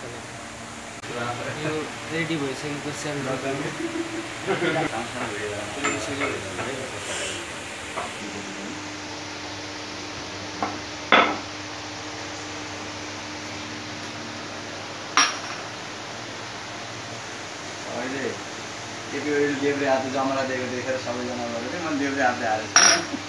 यो रेडी भइसकेको सेलरोटी अहिले केपी ओली देब्रे हात जमरा दिएको देखेर सबैजना गरेर मैले देब्रे हातले हालेको छु